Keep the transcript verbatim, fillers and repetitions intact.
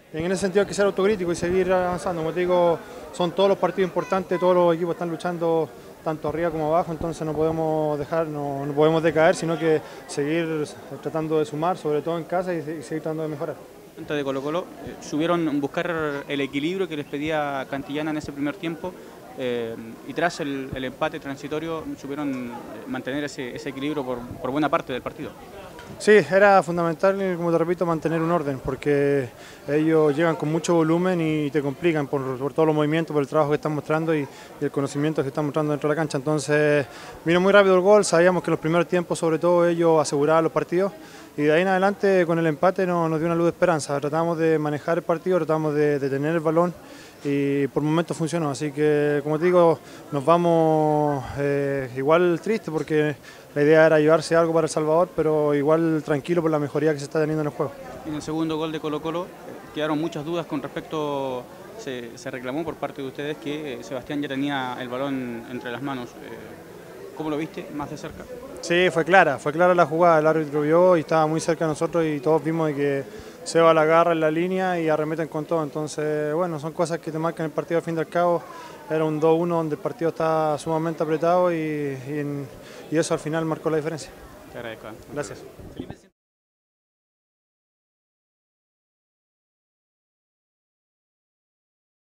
En ese sentido hay que ser autocrítico y seguir avanzando. Como te digo, son todos los partidos importantes, todos los equipos están luchando tanto arriba como abajo, entonces no podemos dejar, no, no podemos decaer, sino que seguir tratando de sumar, sobre todo en casa, y, y seguir tratando de mejorar. Antes de Colo Colo, eh, subieron buscar el equilibrio que les pedía Cantillana en ese primer tiempo eh, y tras el, el empate transitorio supieron mantener ese, ese equilibrio por, por buena parte del partido. Sí, era fundamental, como te repito, mantener un orden, porque ellos llegan con mucho volumen y te complican por, por todos los movimientos, por el trabajo que están mostrando y, y el conocimiento que están mostrando dentro de la cancha. Entonces, vino muy rápido el gol, sabíamos que en los primeros tiempos, sobre todo, ellos aseguraban los partidos, y de ahí en adelante, con el empate, nos, nos dio una luz de esperanza. Tratamos de manejar el partido, tratamos de, de tener el balón, y por momentos funcionó, así que como te digo, nos vamos eh, igual triste porque la idea era llevarse algo para El Salvador, pero igual tranquilo por la mejoría que se está teniendo en el juego. En el segundo gol de Colo Colo quedaron muchas dudas con respecto, se, se reclamó por parte de ustedes que Sebastián ya tenía el balón entre las manos. ¿Cómo lo viste más de cerca? Sí, fue clara, fue clara la jugada, el árbitro vio y estaba muy cerca de nosotros y todos vimos de que Seba la agarra en la línea y arremeten con todo. Entonces, bueno, son cosas que te marcan el partido al fin y al cabo. Era un dos uno donde el partido estaba sumamente apretado y, y, en, y eso al final marcó la diferencia. Te agradezco. Gracias.